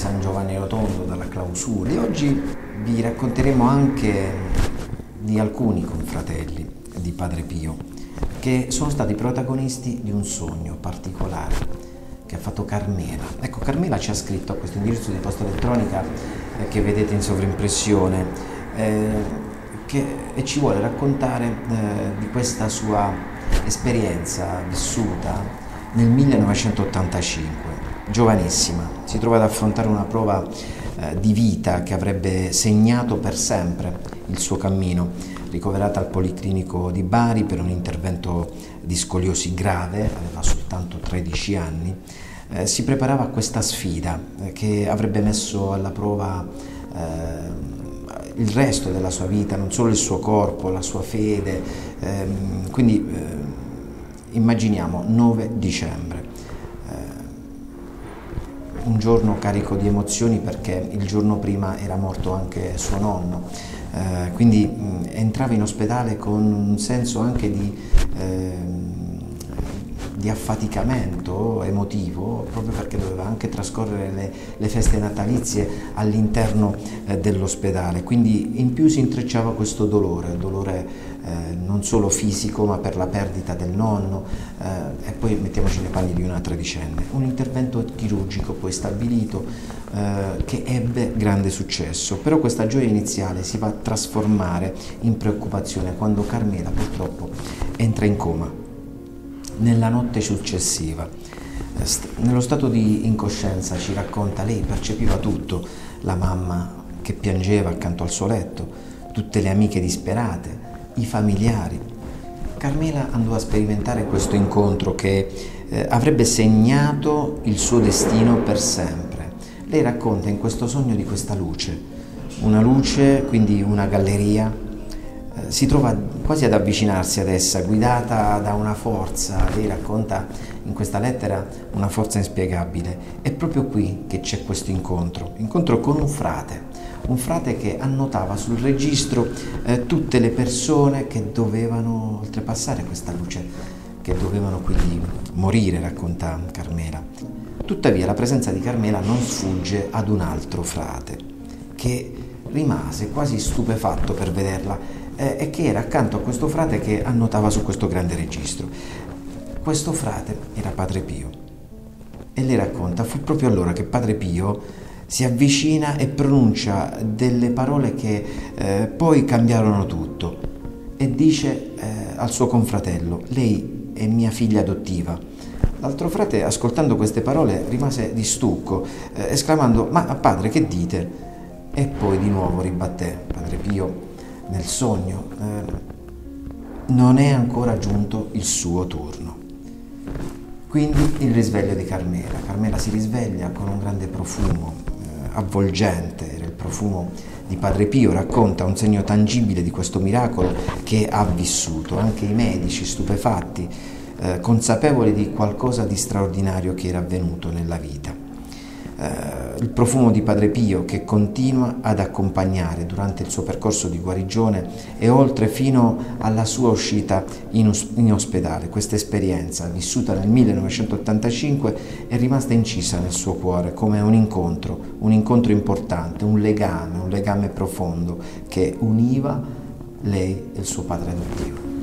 San Giovanni Rotondo, dalla clausura, e oggi vi racconteremo anche di alcuni confratelli di Padre Pio che sono stati protagonisti di un sogno particolare che ha fatto Carmela. Ecco, Carmela ci ha scritto a questo indirizzo di posta elettronica che vedete in sovrimpressione e ci vuole raccontare di questa sua esperienza vissuta nel 1985. Giovanissima, si trova ad affrontare una prova di vita che avrebbe segnato per sempre il suo cammino. Ricoverata al Policlinico di Bari per un intervento di scoliosi grave, aveva soltanto 13 anni, si preparava a questa sfida che avrebbe messo alla prova il resto della sua vita, non solo il suo corpo, la sua fede, quindi immaginiamo 9 dicembre. Un giorno carico di emozioni perché il giorno prima era morto anche suo nonno, quindi entrava in ospedale con un senso anche di affaticamento emotivo, proprio perché doveva anche trascorrere le feste natalizie all'interno dell'ospedale, quindi in più si intrecciava questo dolore non solo fisico ma per la perdita del nonno, e poi mettiamoci nei panni di una tredicenne. Un intervento chirurgico poi stabilito che ebbe grande successo, però questa gioia iniziale si va a trasformare in preoccupazione quando Carmela purtroppo entra in coma. Nella notte successiva, nello stato di incoscienza, ci racconta, lei percepiva tutto: la mamma che piangeva accanto al suo letto, tutte le amiche disperate, i familiari. Carmela andò a sperimentare questo incontro che avrebbe segnato il suo destino per sempre. Lei racconta in questo sogno di questa luce, una luce, quindi una galleria. Si trova quasi ad avvicinarsi ad essa, guidata da una forza. Lei racconta in questa lettera una forza inspiegabile. È proprio qui che c'è questo incontro con un frate che annotava sul registro tutte le persone che dovevano oltrepassare questa luce, che dovevano quindi morire, racconta Carmela. Tuttavia la presenza di Carmela non sfugge ad un altro frate che rimase quasi stupefatto per vederla, e che era accanto a questo frate che annotava su questo grande registro. Questo frate era Padre Pio, e lei racconta: fu proprio allora che Padre Pio si avvicina e pronuncia delle parole che poi cambiarono tutto, e dice al suo confratello: lei è mia figlia adottiva. L'altro frate, ascoltando queste parole, rimase di stucco, esclamando: ma padre, che dite? E poi di nuovo ribatté Padre Pio nel sogno: non è ancora giunto il suo turno. Quindi il risveglio di Carmela. Carmela si risveglia con un grande profumo avvolgente, era il profumo di Padre Pio. Racconta un segno tangibile di questo miracolo che ha vissuto. Anche i medici, stupefatti, consapevoli di qualcosa di straordinario che era avvenuto nella vita. Il profumo di Padre Pio che continua ad accompagnare durante il suo percorso di guarigione e oltre fino alla sua uscita in ospedale. Questa esperienza, vissuta nel 1985, è rimasta incisa nel suo cuore come un incontro importante, un legame profondo che univa lei e il suo padre adottivo.